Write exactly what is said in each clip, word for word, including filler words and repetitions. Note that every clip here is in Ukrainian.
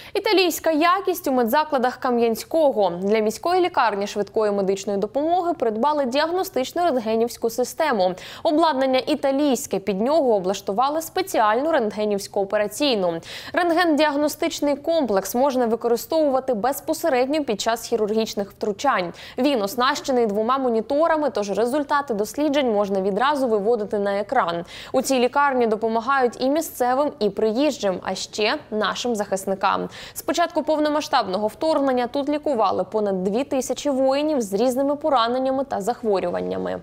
Італійська якість у медзакладах Кам'янського. Для міської лікарні швидкої медичної допомоги придбали діагностичну рентгенівську систему. Обладнання італійське, під нього облаштували спеціальну рентгенівську операційну. Рентген-діагностичний комплекс можна використовувати безпосередньо під час хірургічних втручань. Він оснащений двома моніторами, тож результати досліджень можна відразу виводити на екран. У цій лікарні допомагають і місцевим, і приїжджим, а ще нашим захисникам. З початку повномасштабного вторгнення тут лікували понад дві тисячі воїнів з різними пораненнями та захворюваннями.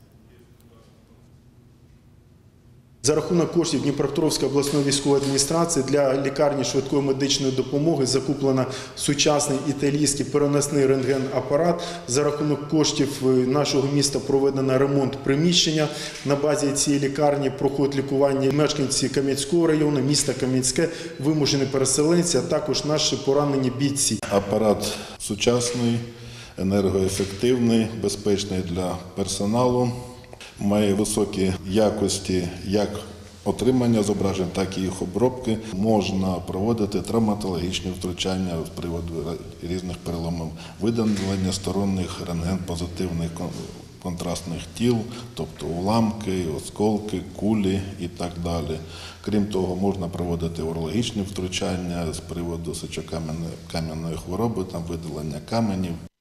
За рахунок коштів Дніпропетровської обласної військової адміністрації для лікарні швидкої медичної допомоги закуплено сучасний італійський переносний рентген-апарат. За рахунок коштів нашого міста проведено ремонт приміщення. На базі цієї лікарні проходять лікування мешканці Кам'янського району, міста Кам'янське, вимушені переселенці, а також наші поранені бійці. Апарат сучасний, енергоефективний, безпечний для персоналу. Має високі якості як отримання зображень, так і їх обробки. Можна проводити травматологічні втручання з приводу різних переломів, видалення сторонніх рентген-позитивних контрастних тіл, тобто уламки, осколки, кулі і так далі. Крім того, можна проводити урологічні втручання з приводу сечокам'яної хвороби, там видалення каменів.